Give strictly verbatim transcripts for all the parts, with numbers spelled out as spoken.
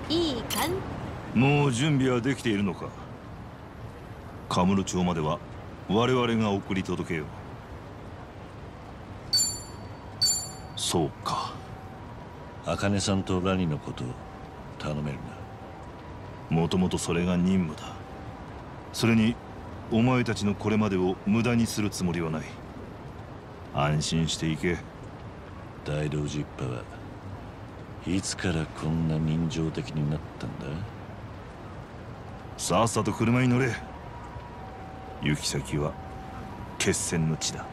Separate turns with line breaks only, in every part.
いいかん。
もう準備はできているのか。カムロ町までは我々が送り届けよう。そうか。
茜さんとラニのことを頼めるな。
もともとそれが任務だ。それにお前たちのこれまでを無駄にするつもりはない。安心していけ。
大道寺一派はいつからこんな人情的になったんだ。
さっさと車に乗れ。行き先は決戦の地だ。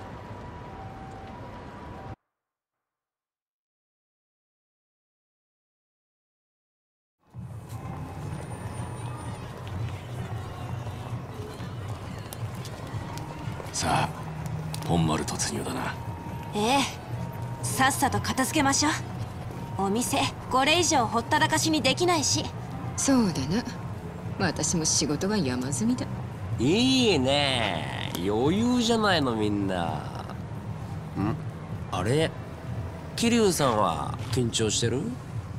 さあ、本丸突入だな。
ええ、さっさと片付けましょう。お店これ以上ほったらかしにできないし。
そうだな。私も仕事が山積みだ。
いいね、余裕じゃないのみんな。んあれ、桐生さんは緊張してる？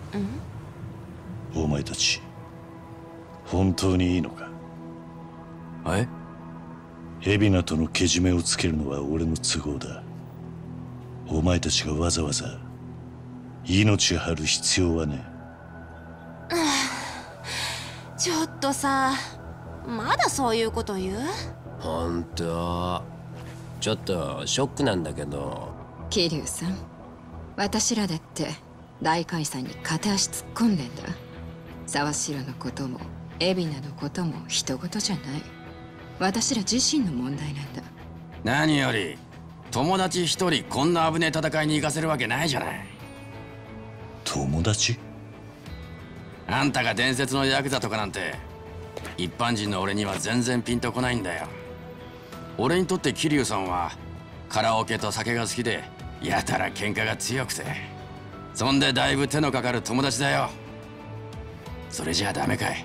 お前たち本当にいいのか？
え？
海老名とのけじめをつけるのは俺の都合だ。お前たちがわざわざ命張る必要はねえ。
ちょっとさ、まだそういうこと言う？
ほんとちょっとショックなんだけど。
桐生さん、私らだって大解散に片足突っ込んでんだ。沢城のことも海老名のことも人事じゃない。私ら自身の問題なんだ。
何より友達一人こんな危ねえ戦いに行かせるわけないじゃない。
友達？
あんたが伝説のヤクザとかなんて一般人の俺には全然ピンとこないんだよ。俺にとって桐生さんはカラオケと酒が好きでやたら喧嘩が強くて、そんでだいぶ手のかかる友達だよ。それじゃあダメかい？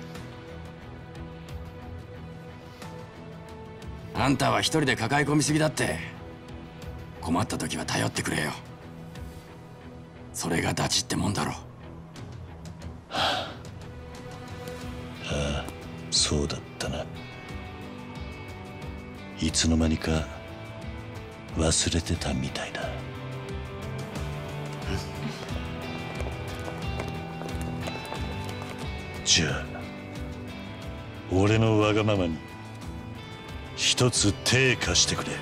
あんたは一人で抱え込みすぎだって。困った時は頼ってくれよ。それがダチってもんだろ。
ああ、そうだったな。いつの間にか忘れてたみたいだ。じゃあ俺のわがままに一つ手貸してくれ。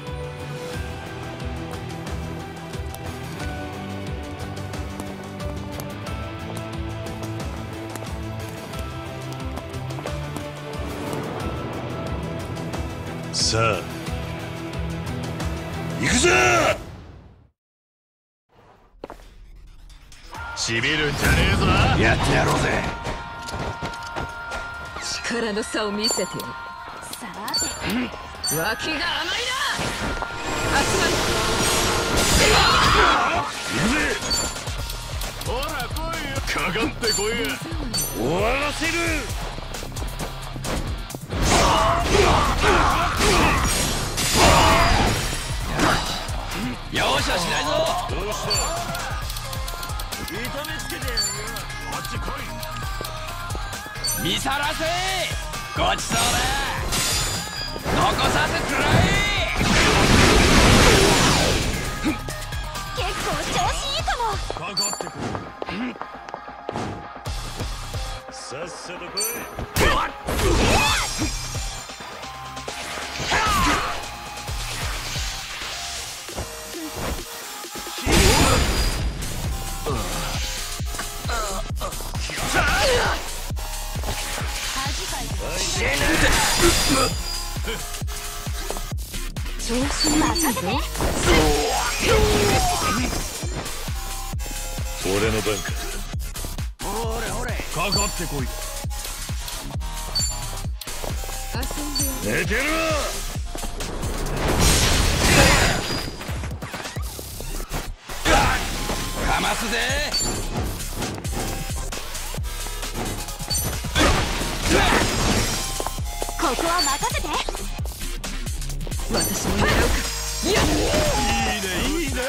さあ行くぞ。
しびるんじゃねえぞ。
やってやろうぜ。
力の差を見せてよ。
さて、
脇が甘いな。集まり。
行くぜ。ほら来いよ。かかってこいや。終わらせる。
容赦しないぞ。
どうした？痛めつけてやるよ。こっち来い。
見さらせ。ごちそうだ。残さず食らえ。
結構調子いいかも。
かかってこい。さっさと来い。
調子に任せて。
俺の番か。ほれほれ。かかってこい。
遊んで
寝てる。
かますぜ。
ここは任せて。
私もやろうか。いや、
いいねいいね。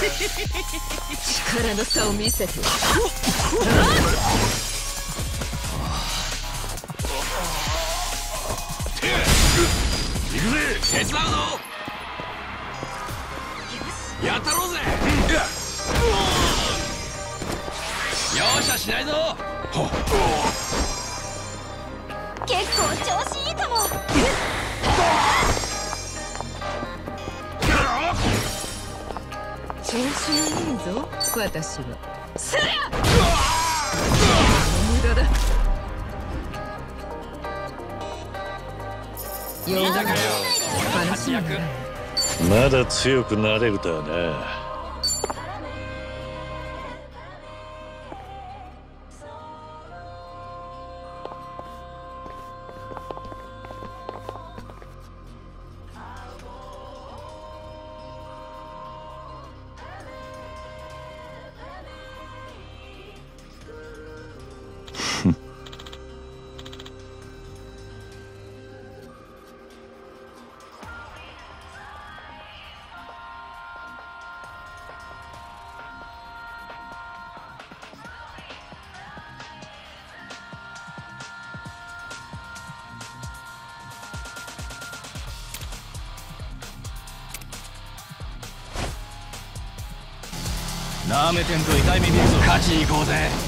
力の差を見せて。
手伝うぞ。やったろうぜ。容赦しないぞ。
結構調子いいかも。
調子がいいぞ私は。せや無駄だ。
見たかよ、俺の活躍。
まだ強くなれるとはな。
なめてんと痛い目見るぞ。勝ちに行こうぜ。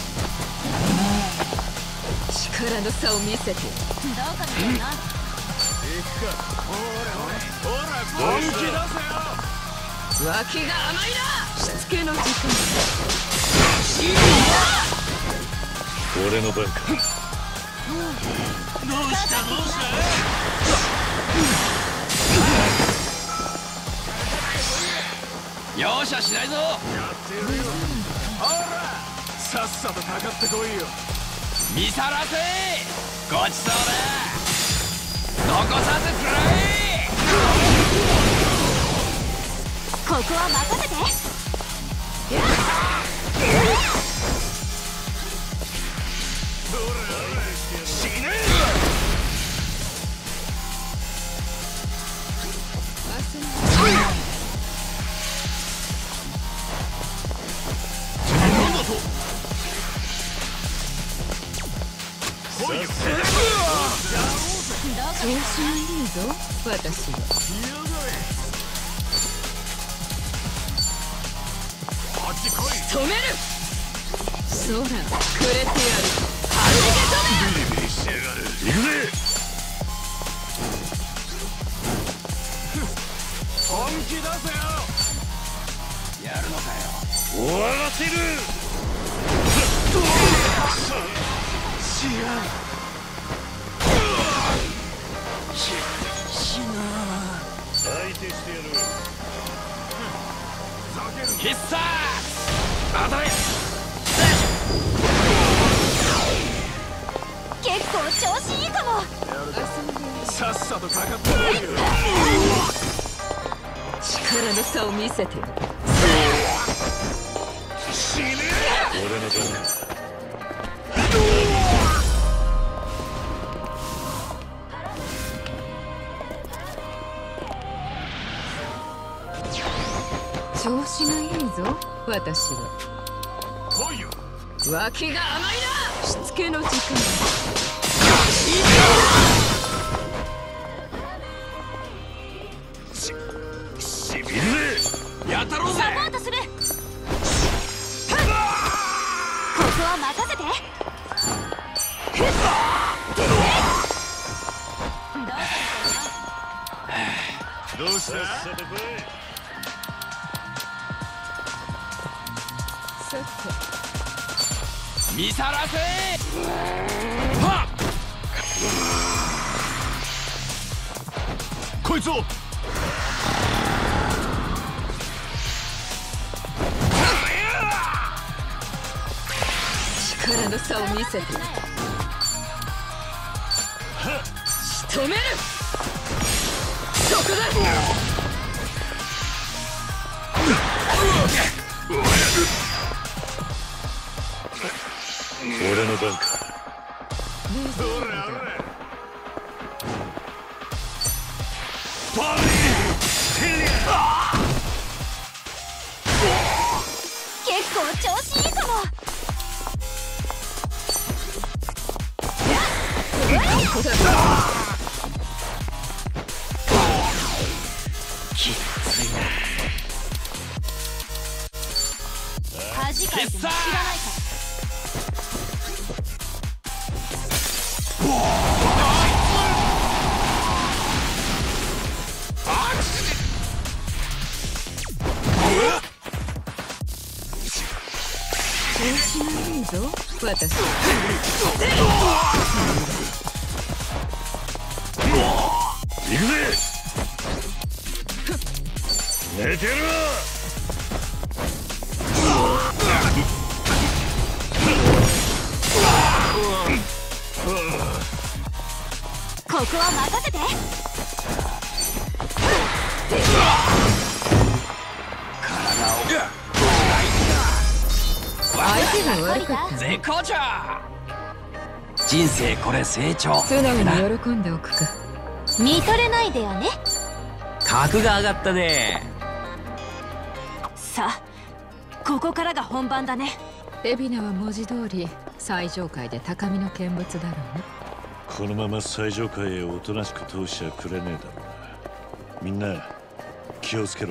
力の差を見せて。
どうか見てんな。
本気出せよ。
脇が甘いな。しつけの時間。
俺の番か。
どうしたどうした。容赦しないぞ。ほら、さっさとかかってこいよ。見さらせ。ごちそうだ。残さずくらえ。
ここは任せて。
死ね。
調子がいいぞ私は。止める。そらくれてやる。
ビリビリしやがる。行くぜ。本気出せよ。やるのかよ。終わらせる。違う。
相手してやる。
必殺当たれ。
結構調子いいかも。
さっさとかかってこいよ。
力の差を見せて。
死ね。
俺の番か。
調子がいいぞ私は。
来いよ。
脇が甘いな。しつけの時間。
し、しびるぜ。やったろうぜ。
サポートする。ここは任せて。
どうした。
さてこい。
さて
見さらせ。はっ。こいつを。
力の差を見せて。仕留める。そこだ。
俺の番か。
結構調子いいかも。
ここだ。
きついな。
恥かいても知らないから。
調子がいいぞ私。
行くぜ。寝てる。
ここは任せて。
相手が悪かった。
絶好調。人生これ成長。
素直に喜んでおくか。
見とれないでよね。
格が上がったね。
さあここからが本番だね。
海老名は文字通り最上階で高みの見物だろうね。
このまま最上階へおとなしく通しちゃくれねえだろうな。みんな気をつけろ。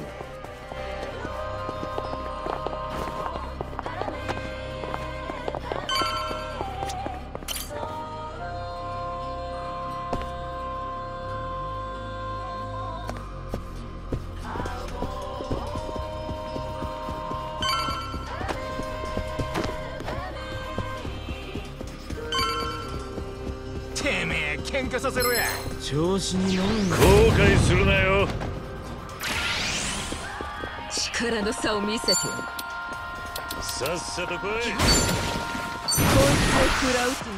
てめえ喧嘩させろや。
調子に乗んな。
後悔するなよ。
力の差を見せてよ。
さっさと来い。
こいつを食らうという。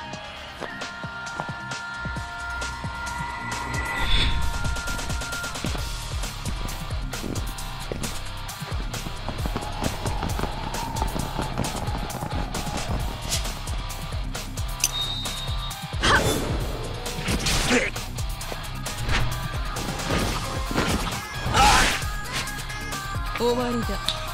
終わりだ。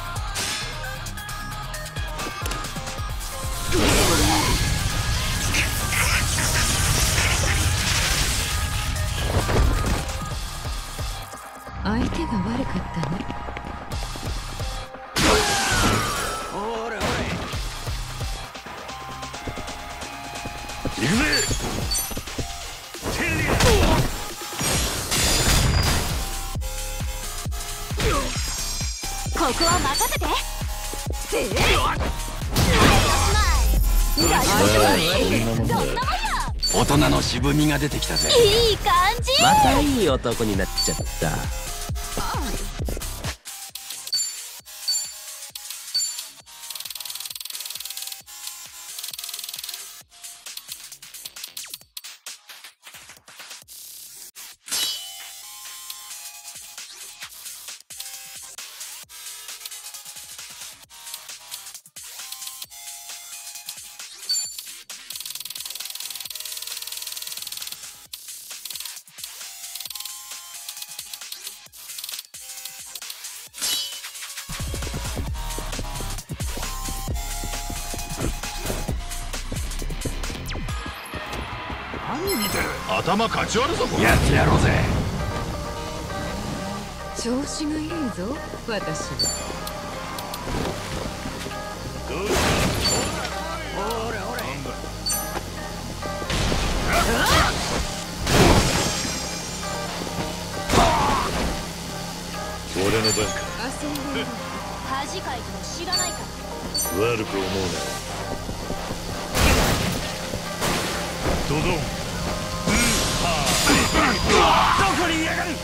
相手が悪かったね。
おれおれ。
行くぜ。
ここは任せて。せえ。
大人の渋みが出てきたぜ。
いい感じ。
またいい男になっちゃった。
頭かち割るぞ。これ
やってやろうぜ。
調子がいいぞ私は。
おれおれ。
俺の番か。
遊んでる。
恥かいても知らないから。
悪く思うな。ドドン。
どこにいやがる。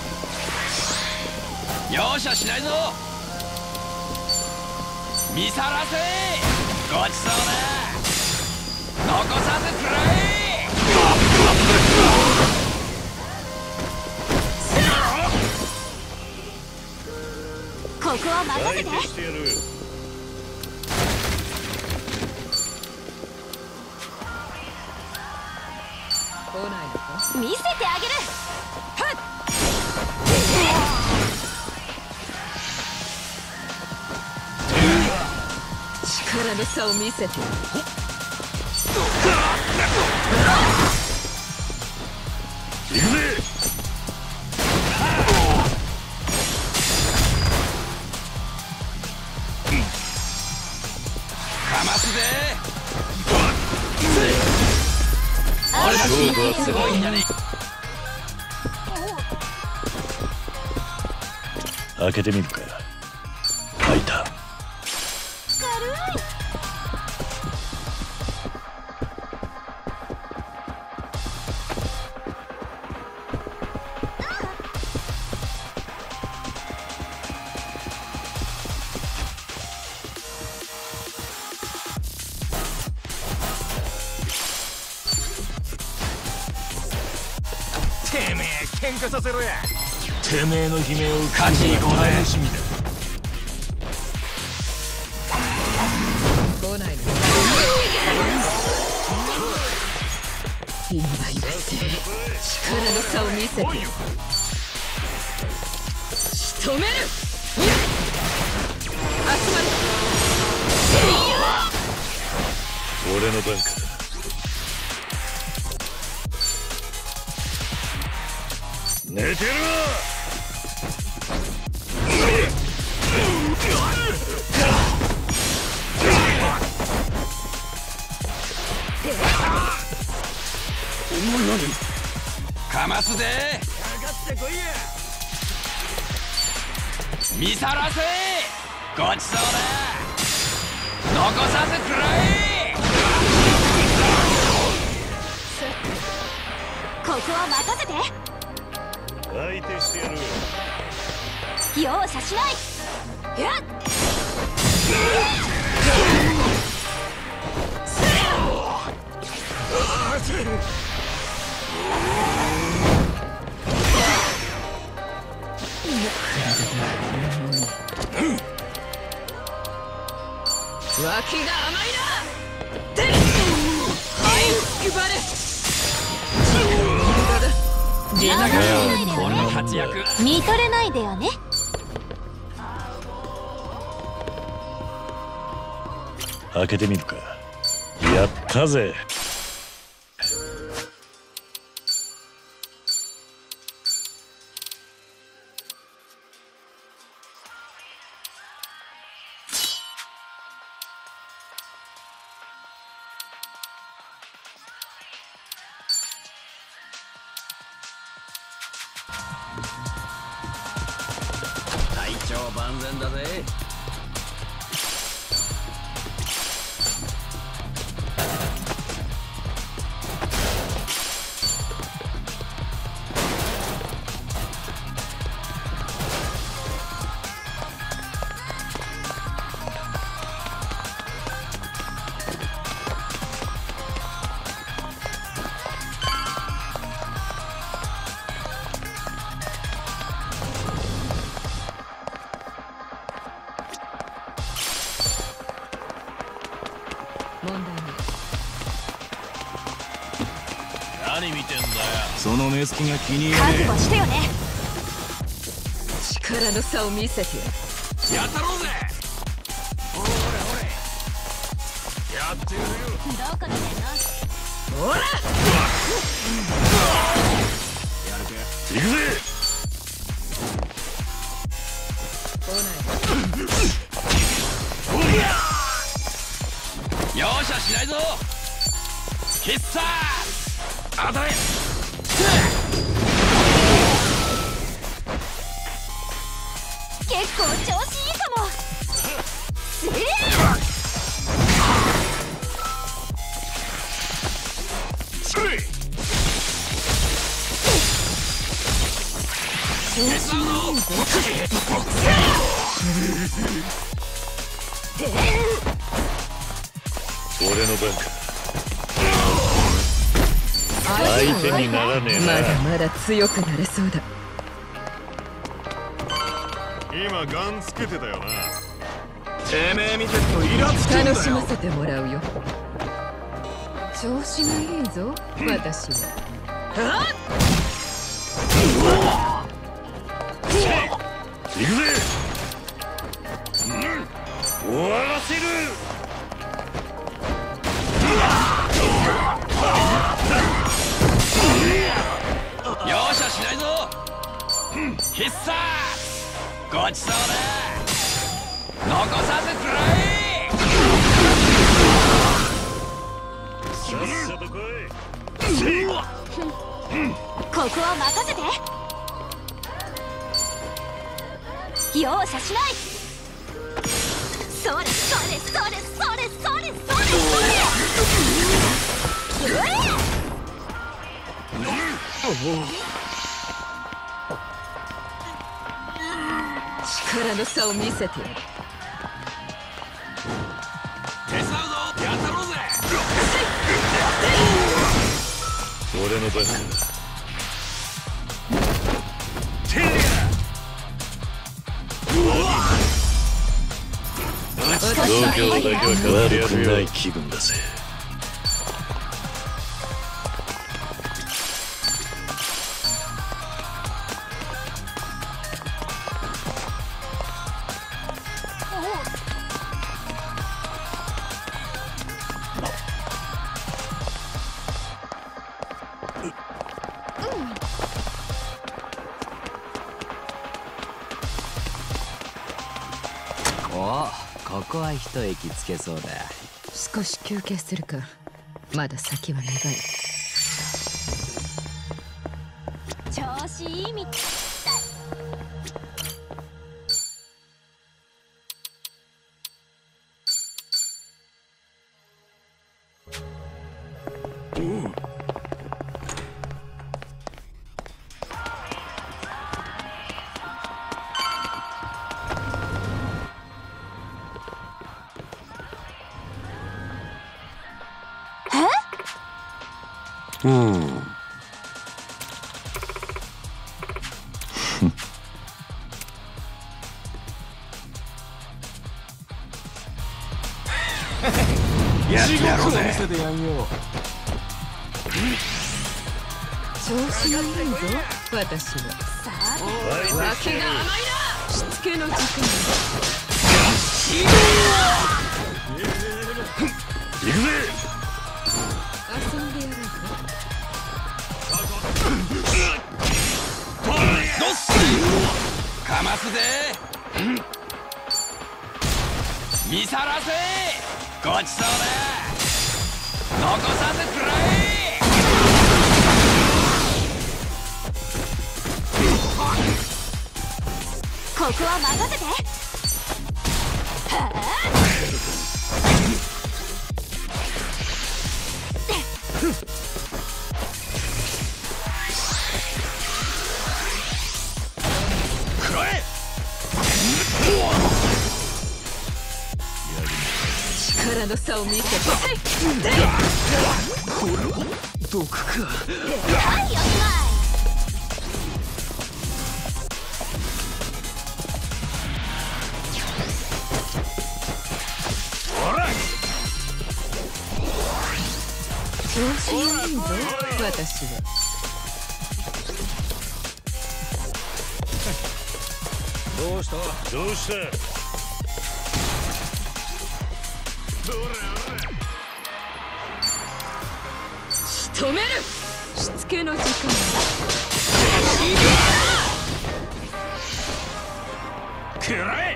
容赦しないぞ。見さらせ。ごちそうだ。残さず食らえ。
ここは任せて。
相手してやる。
来ないのか。
見せてあげる。
力の差を見せて。
行くぜ。 勝負は
すごいんじゃね
開けてみるか。開いた。
てめえ喧嘩させろや。
てめえの悲鳴を
勝ちに行こうぜ。
楽しみだ。
来ないの。今言わせ力の差を見せて仕留める。集まる。
俺の番か。寝てるわ。
かますで見さらせ。ごちそうだ。残さず食らえ。
ここは任せて。
相手してやる。
容赦しない。やっ
脇が甘いな。てる。はいバレ。
みんなが
こんなもんだ。
活躍。
見とれないでよね。
開けてみるか。やったぜ。
体調万全だぜ。
問題ない。
何見てんだよ。
その目つきが気に入ら
覚
ね
悟してよね。
力の差を見せてやる。
やったろうぜ。ほれほれ。やってやるよ。
どこ見てんの。
ほら。
やるか。
行くぜ。
来ない。
容赦しないぞ。必殺当たれ。
結構調子いいかも。せー
手伝うぞ。
俺の番か。相手にならねえな。
まだまだ強くなれそうだ。
今ガンつけてたよな。てめえ見てるとイラつくんだよ。
楽しませてもらうよ。調子がいいぞ私は。
行くぜ。終わらせる。
容赦しないぞ。必殺ごちそうだ。残さず食らえ。
さっさと来い。
ここは任せて。容赦しない。それそれそれそれそれそれそれそれ。
力の差を見せてやる。
手伝うぞ、やったろうぜ。
俺の番だ。度胸だけは悪くない気分だぜ。
お、ここは一息つけそうだ。
少し休憩するか。まだ先は長い。
調子いいみたい。
うん。
やってやろうぜ。
調子がいいぞ、私は。
さ
わけが甘いな。しつけの時間。
行くぜ。
遊んでやろうか。
どっしかますぜ。見さらせ。ごちそうだ。残さずくらえ。
ここは任せて。はあ。
力の差を見せて。
これは毒か。
はい、おしまい。
調子いいぞ、私は。
どうしたどうした。
仕留める。しつけの時間。
くらえ。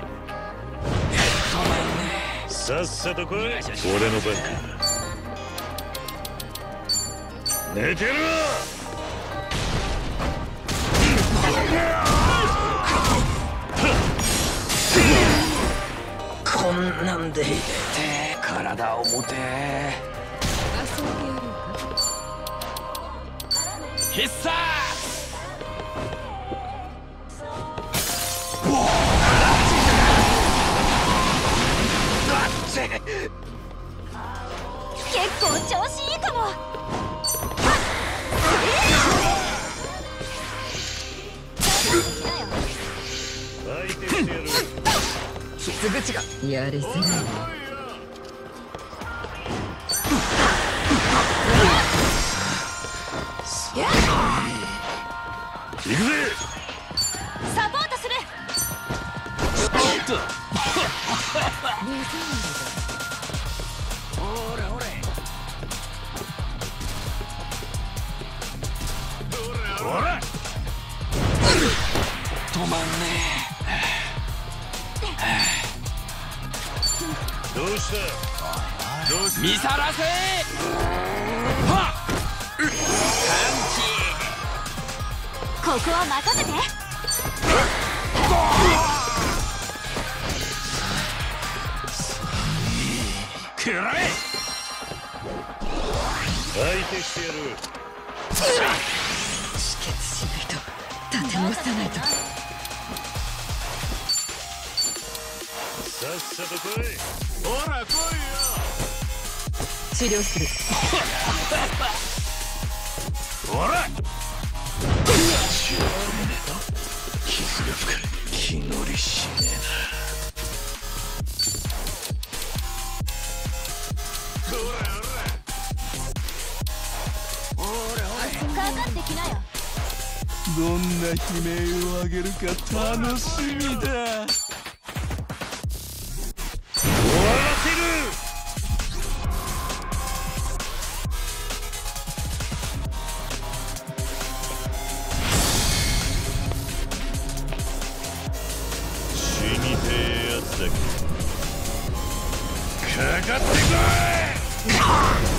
さっさと来い。俺の番か。寝てろ。
こんなんで体を持て。
遊んでやろうか。
必殺。
結構調子いいかも。
相手してやる。
傷口が。
やりづらい。
行くぜ。
サポートする。
ほれほれ。
ほら。
止まんねえ。
どうしたどうした。
見さらせ。はっ。
こは任せて。
くらえ。相手してやる。
止血しないと、盾も押さないと。
さっさと来い。ほら来いよ。
治療する。
ほら。血を止めねえと傷が深い。気乗りしねえな。
かかってきなよ。
どんな悲鳴を上げるか楽しみだ。終わらせる。死にてえやつだけかかってこい。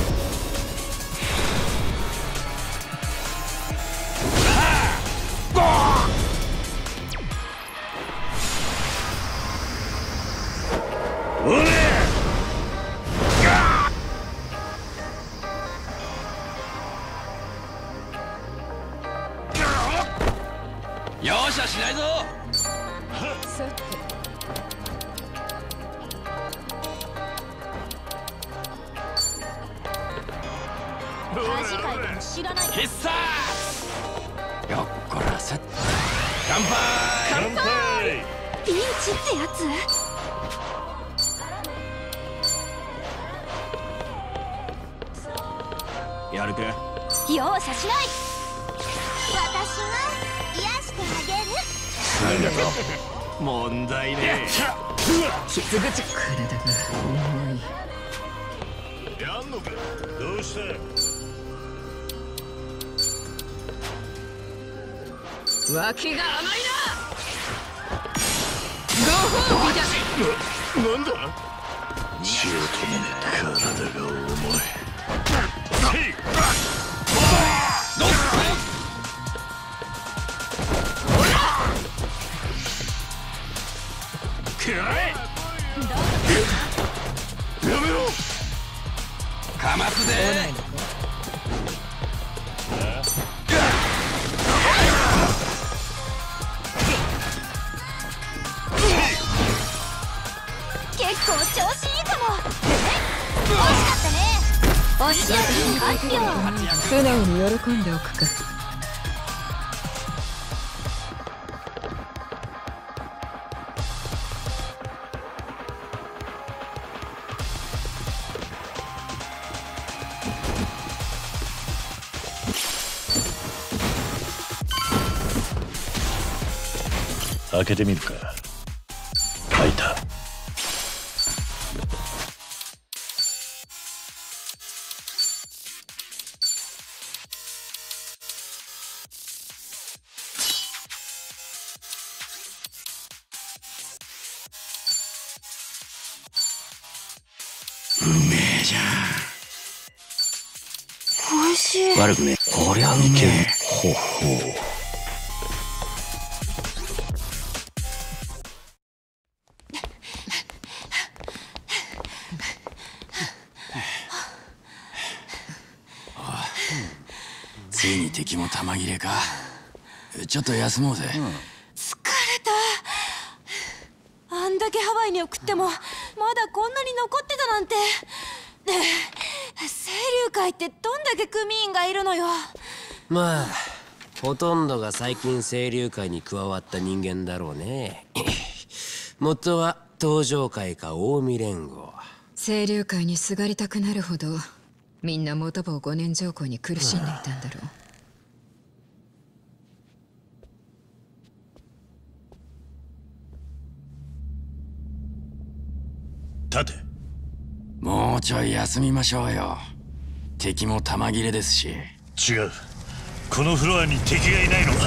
容赦しないぞ。
さて。
恥かいても知らない。
必殺よっこらせ。乾杯。
乾杯。
ピンチってやつ。
やるか。
容赦しない。私が癒してあげる。
問題ね
傷口。体が重い。
え。やんのか。どうした。
脇が甘いな。ご褒美だ。
なんだ。
血を止めねえと体が重い。
くらえ。
やめろ。かますぜ。
結構調子いいかも。惜しかったね。押し上げ完了。
素直に喜んでおくか。
開けてみるか。開いた。
うめえじゃん。
美味しい。
悪くね。こりゃうめえ。ほほう。ついに敵も弾切れか。ちょっと休もうぜ。
疲れた。あんだけハワイに送ってもまだこんなに残ってたなんて。清流会ってどんだけ組員がいるのよ。
まあほとんどが最近清流会に加わった人間だろうね。元は東上会か近江連合。
清流会にすがりたくなるほどみんな元坊五年条項に苦しんでいたんだろう。
立て。
もうちょい休みましょうよ。敵も弾切れですし。
違う。このフロアに敵がいないのか。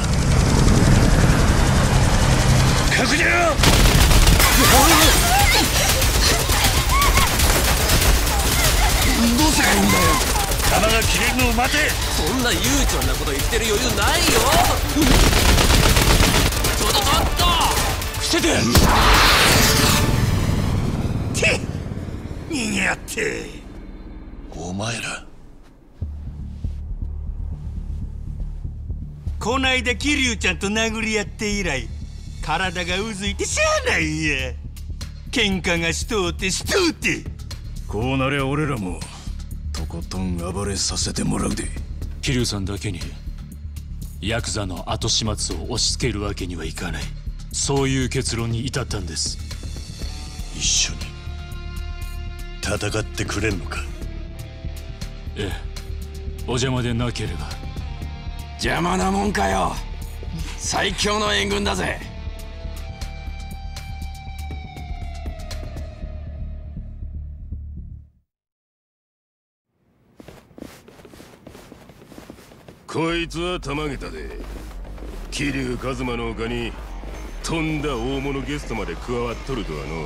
確認。
どうすりゃいいんだよ。
弾が切れるのを待て。
そんな悠長なこと言ってる余裕ないよ。ちょっとちょっと
伏せて。て逃げやって。お前ら
こないだ桐生ちゃんと殴り合って以来体がうずいてしゃあないや。喧嘩がしとうてしとうて。
こうなりゃ俺らもとことん暴れさせてもらうで。
桐生さんだけにヤクザの後始末を押し付けるわけにはいかない、そういう結論に至ったんです。
一緒に戦ってくれんのか。
ええ、お邪魔でなければ。
邪魔なもんかよ。最強の援軍だぜ。
こいつはたまげたで。桐生一馬の丘にとんだ大物ゲストまで加わっとるとはの。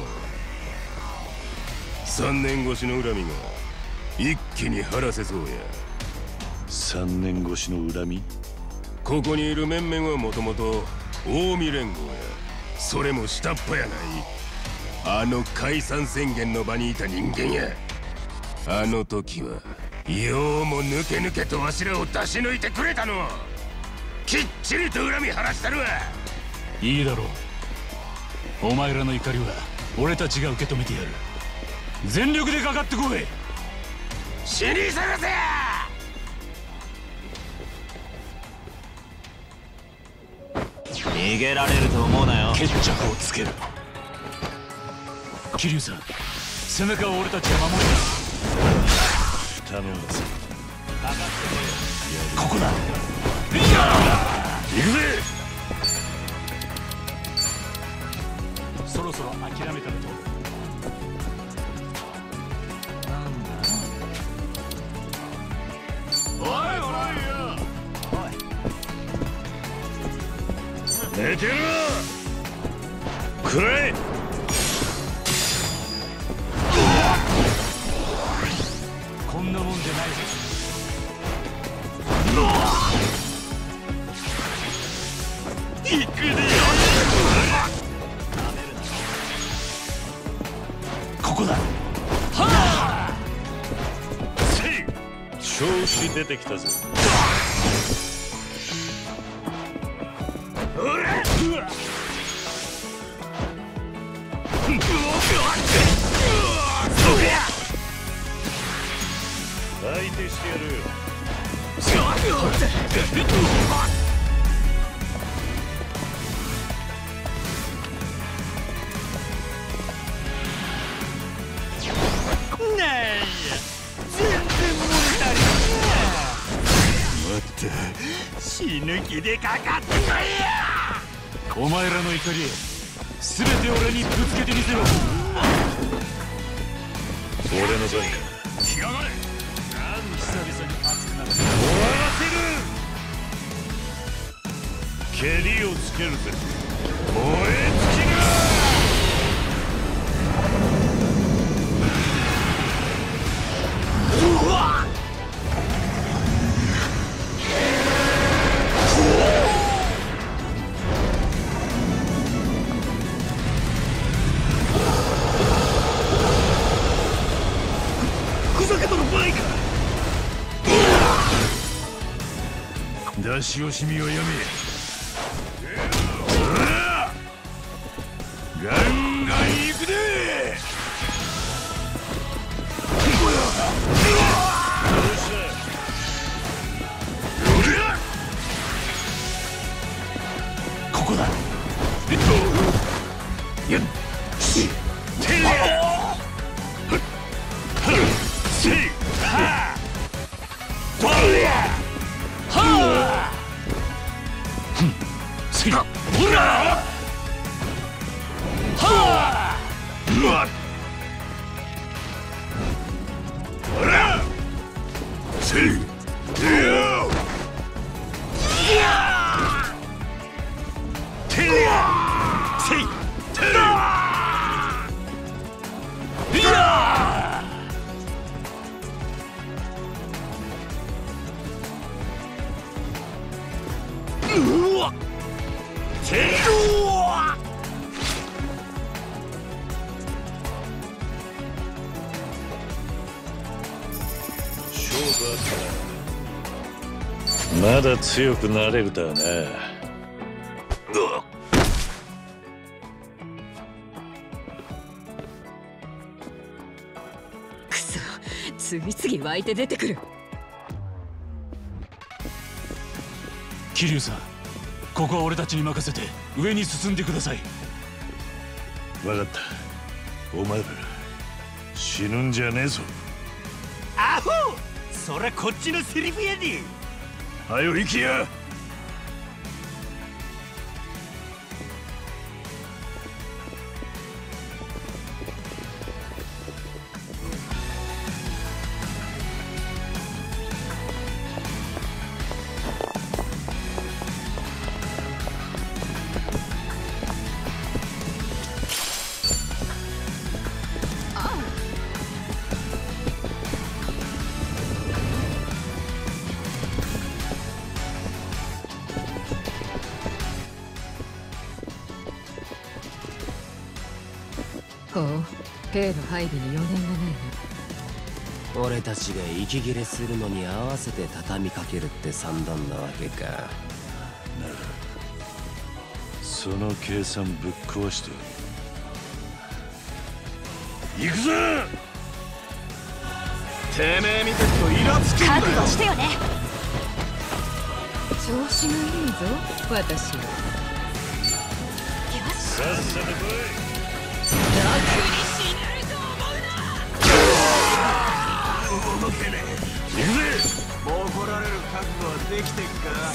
三年越しの恨みが一気に晴らせそうや。
三年越しの恨み。
ここにいる面々はもともと近江連合や。それも下っ端やない。あの解散宣言の場にいた人間や。あの時はようも抜け抜けとわしらを出し抜いてくれたの。きっちりと恨み晴らしたるわ。
いいだろう。お前らの怒りは俺たちが受け止めてやる。全力でかかってこい。
死に探せや。
逃げられると思うなよ。
決着をつける。桐生さん、背中を俺たちが守る。
頼んだぞ。
ここだ。
行くぜ。
そろそろ諦めたらどう？
おいおいよ。寝てる。くらえ。
こんなもんでないぞ。
行くで。
ここだ。はあ。
調子出てきたぜ。相手してやる。
なんや全然物足りんや。もっと死ぬ気でかかってこいや。
お前らの怒りすべて俺にぶつけてみせろ。
俺の番だ。
来やがれ。久々に熱くなる。
終わらせる。蹴りをつけるぜ。燃え尽きる。うわっ。ふざけとる場合か。出し惜しみをやめ。ガンガン行くで。
ここだ。
よっし。てりゃ。せい。はあ。とりゃ。
はあ。ふん。せい。ほら。はあ。
うわっ。ほら。せい。てりゃ。てりゃ。せい。てりゃ。
うわっ天道は
勝負あった。まだ強くなれるだな。
くそ、次々湧いて出てくる。
桐生さん、ここは俺たちに任せて上に進んでください。
分かった。お前ら死ぬんじゃねえぞ。
アホ、そらこっちのセリフやで。
はよ行きや。
ほう、兵の配備に余念がないね。
俺たちが息切れするのに合わせて畳みかけるって算段なわけか。
ならその計算ぶっ壊して行くぞ。
てめえ見てるとイラつくんだよ。
覚悟してよね。
調子がいいぞ、私は。
さっさと来い。
動けねえ。
行くぜ。
怒られる覚悟はできてっか。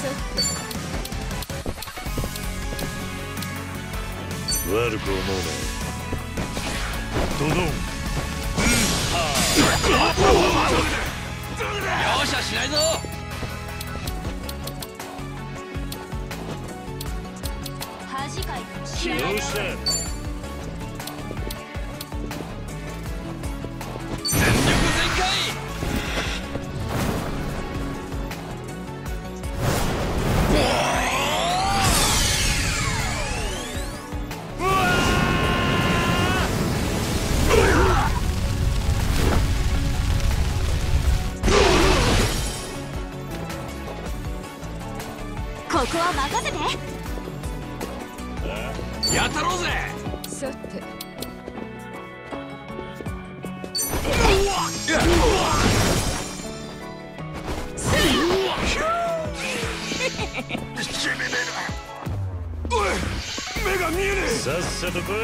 悪く思うな。ドドン。
容赦しないぞ。
恥かいても知らないよ。
よっしゃ。
全力全開。
ここは任せて。
やったろうぜ。
さて、
目が見えねえ。
さっさと来い。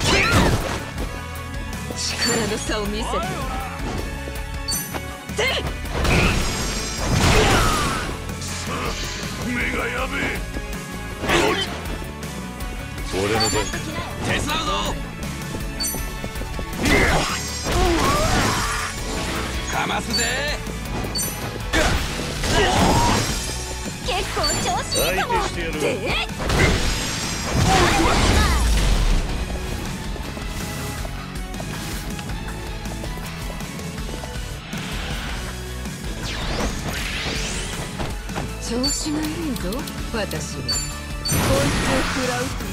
力の差を見せて。
目がやべえ。俺の番。
手伝うぞ。かますぜ。
結構調子いいかも。
相手してやる。
で
調子がいいぞ、私は。こいつを食らうと。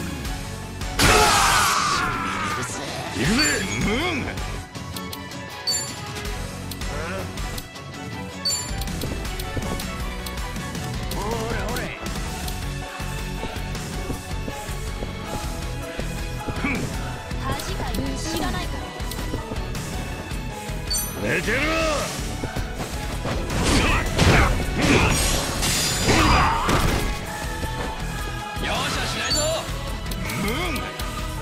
行くぜ。
ムーン。
恥かいても知らないから。
寝てろ。
容赦しないぞ。
ムーン。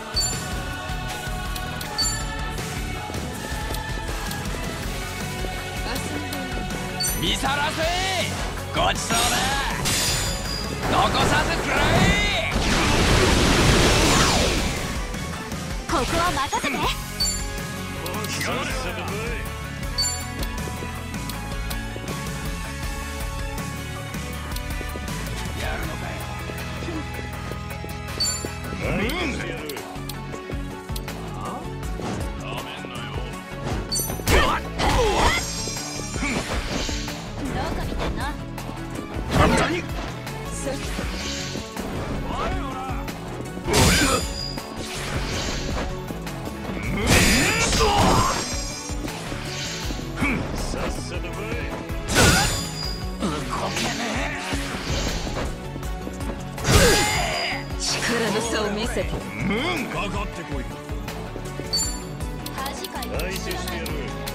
見さらせ。ごちそうだ。残さず食らえ。
ここは任せて。
さっさと来い。
やるのかよ。
相手してやる。
どこ見てんの。
簡単に。
さて、 力の差を見せて。
うんかかってこい。
恥かいて知らない。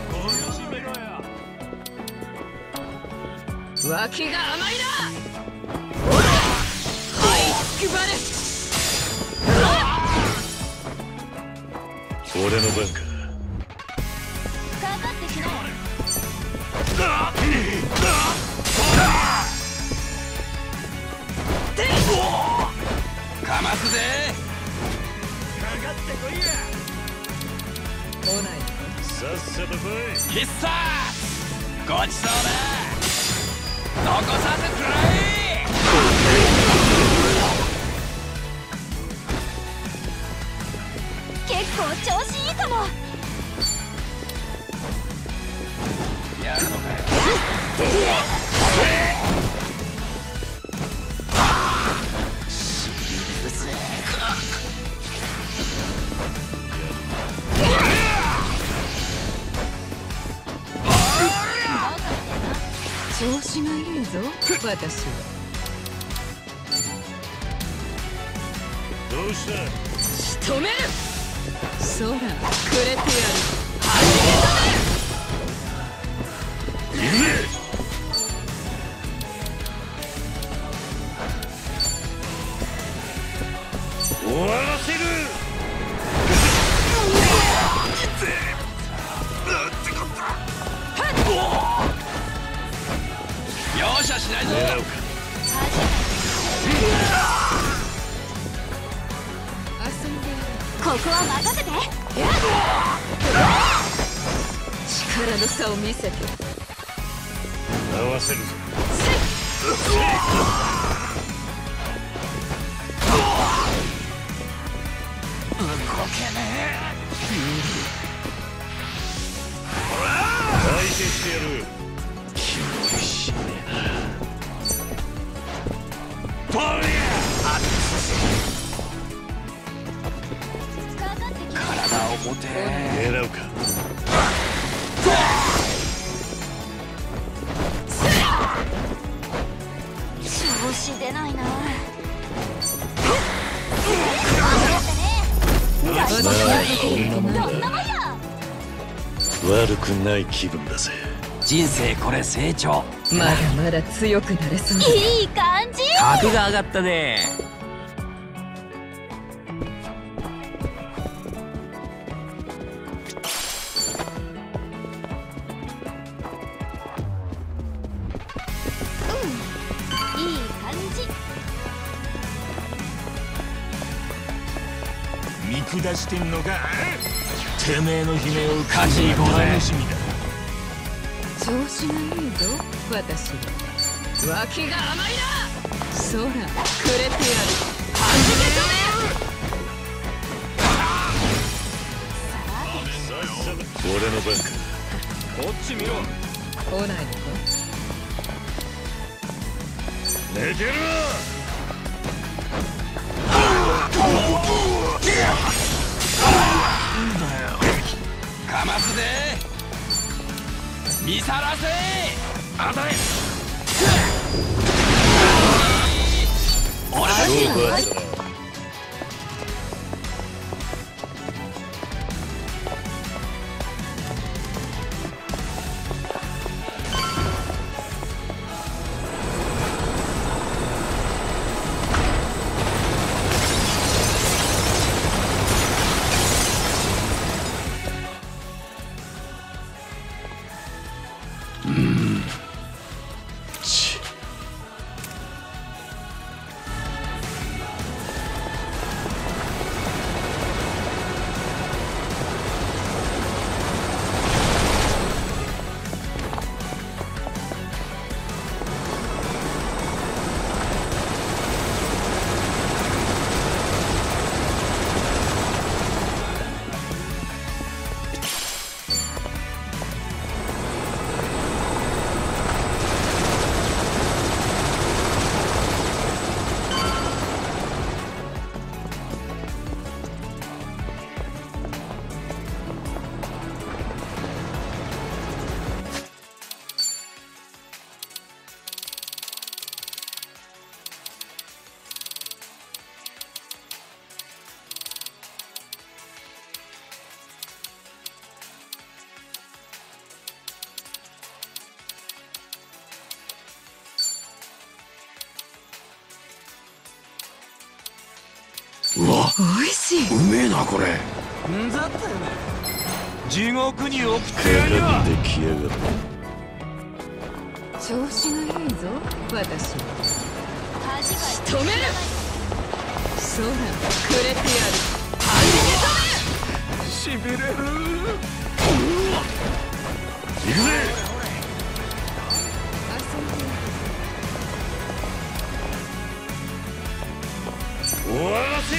脇が甘いな。はいつくばれ。
俺の番か。
かかってきなよ。
かますぜ。
かかってこいや。
来ない。
さっさと来い。
必殺ごちそうだ。残さずくらえ。
結構調子いいかも。
やるのかよ。
調子がいいぞ私は。
どうした。
仕留める。空くれてやる。
終わらせる。
容赦しないぞ。
狙うか。
遊んでやる。
ここは任せて。
力の差を見せて。
合わせるぞ。相手してやる。気持ちしねえな。とりゃ
かかってきな。
体を持て。
狙うか。
調子出ないな。どんなもんや。
悪くない気分だぜ。
人生これ成長。
まだまだ強くなれそうだ。
いい感じ。
格が上がったね。
いい感じ。
見下してんのか。てめえの悲鳴を
勝ちに行こうぜ。
楽しみだ。
調子がいいぞ私は。脇が甘いな。空くれてやる。はじめとね。
俺の番か。
こっち見ろ。
来ないのか。
寝てる。
かますぜ。見さらせ。あたれ。俺たち
勝負はつらい。
うわ、
美味しい。
うめえなこれ。
んだって地獄に送ってやる
かかってきやがる。
調子がいいぞ私。
恥
止める。そらくれてやる。
しびれる。
行くぜ。終わらせる。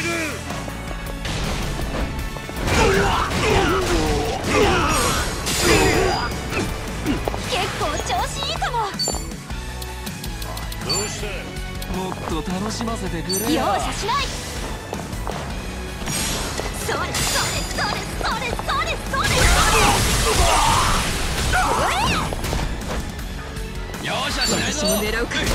結構調子いいかも。
どうした。
もっと楽しませてくれよ。
容赦しない。それそれそれそれそれそれそれ。
容赦しないぞ。
私も狙うか。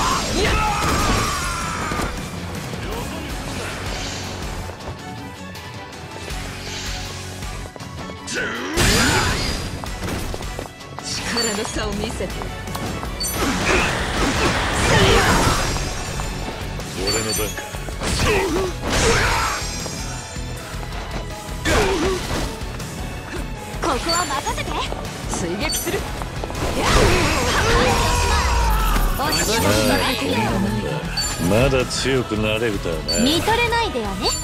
力の差を見せて。
俺の番か。
ここは任せて。
追撃する。
おし
まあこんなもんだ。まだ強くなれるとはな。
見とれないでよね。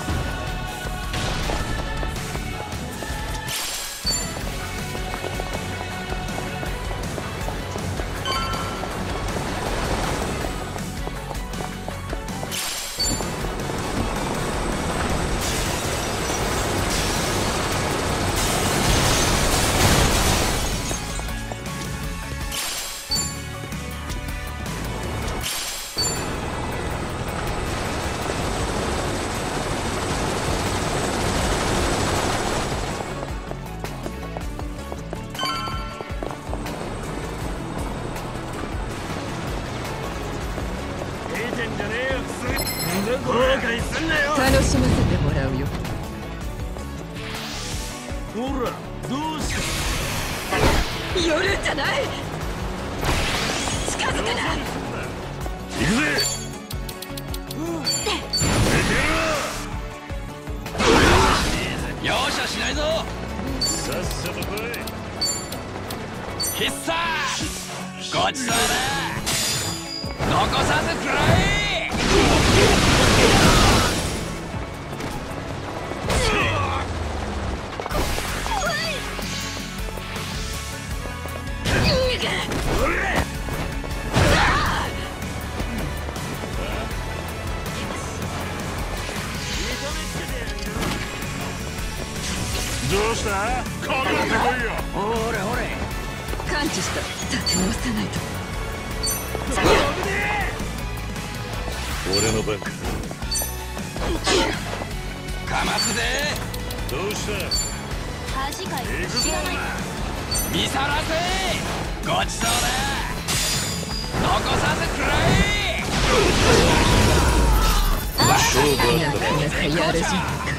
楽しませてもらうよ。
ほらどうして
寄るんじゃない。近づくな。
行くぜ。
容赦しないぞ。
さっさと来い。
必殺ごちそうだ。残さず食らえ。
どうした。かかってこいよ。
ほれほれ。
感知した。立て直さないと。
俺の番か。
かますぜ。
どうした。
恥かい知らない。
見さらせ。ごちそうだ。残さず食らえ。
勝負あ
な
ったら
かなかやるじゃんか。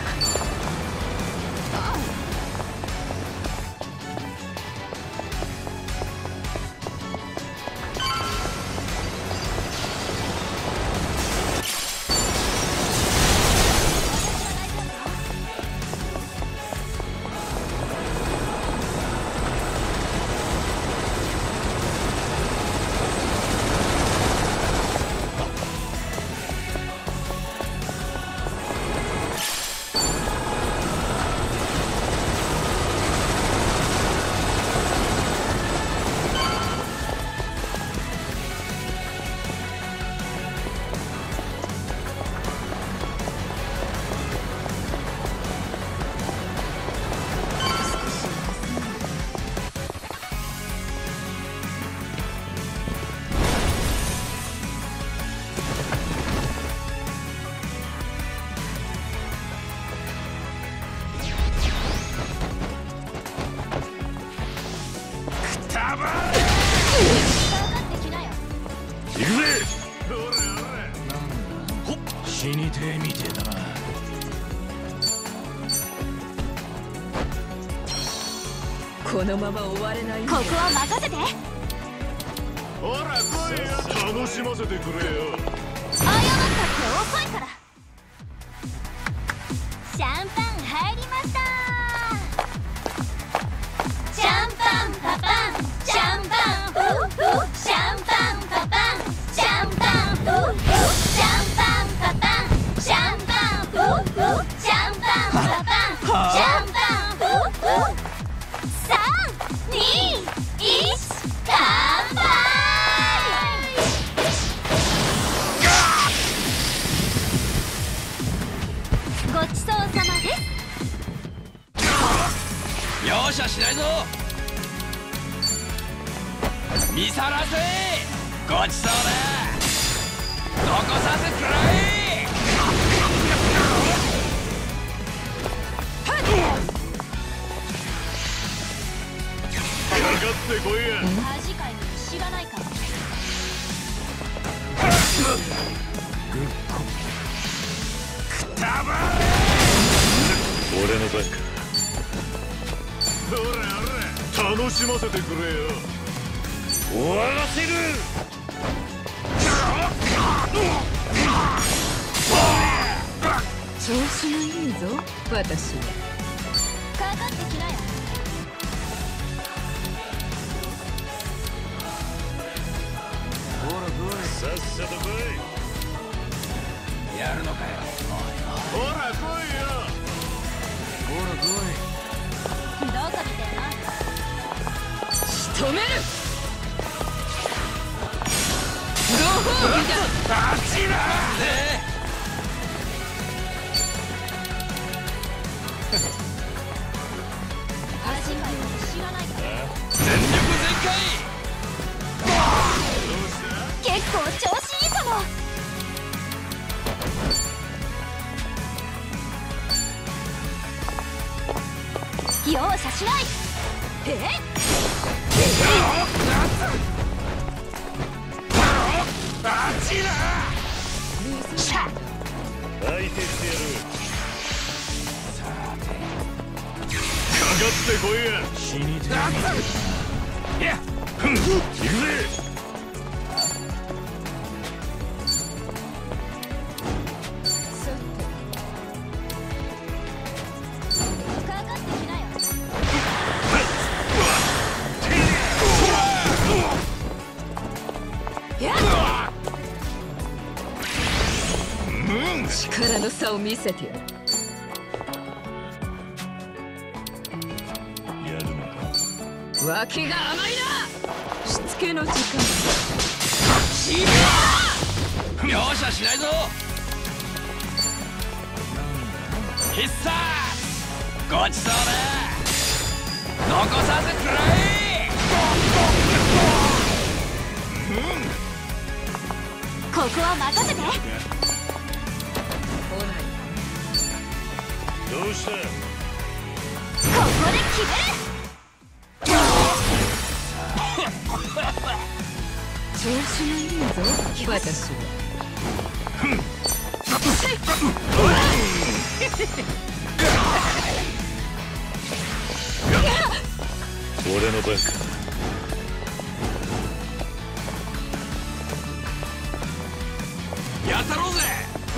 行くぜ。
死にてえみてえだな。
このまま終われない。
ここは任せて。
ほら来いよ。楽しませてくれよ。
謝ったって遅いから。
シャンパン入りました。シャンパンパパン、シャンパンフーフー、シャンパンパパン、シャンパンフーフー、シャンパンパパン、シャンパンフーフー、シャンパンパパン、シャンパンフーフー。さん、に、いち、乾杯。ごちそうさまです。
容赦しないぞ。見さらせ。ごちそうだ。残させくらえ。
かかってこいや。
恥かいにしがないか。
くたば
俺の番か。
ほらほら楽しませてくれよ。
終わらせる。
調子がいいぞ私は。
かかってきなよ。
さっさと来い。
やるのかよ。
ほら来いよ。
ほら来い。
どこ見てんの。
仕留める。ご褒美だ。
あっちだ。
恥かいにしがないか。
全力全開。
結構調子いいかも。容赦しない。えっ
あっちだ。
相手してやる。
かかってこいや。
死にて
いや、ふん、行くぜ。
かかってきなよ。
力の差を見せてやる。
やるのか。
脇が甘いな。しつけの時間。
容赦しないぞ。必殺。ごちそうだ。残させくらえ。
ここは任せて。
どうした。
ここで決める。
調子がいいぞ私は。
俺の番か。
やったろうぜ。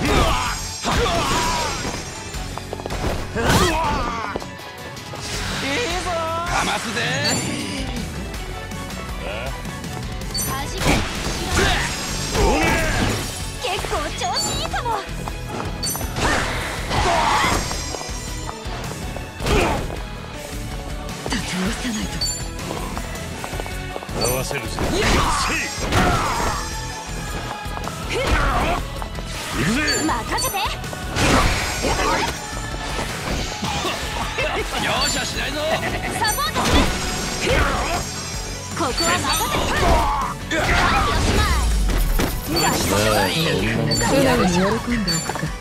いいぞ。かますで。
恥かいにしがない。結構調子いいかも。
立て直さないと。
合わせるぜ。
行くぜ。
任せて。
容赦しないぞ。
サポートする。ここは任せて。はい、おしまい。
素直に喜んでおくか。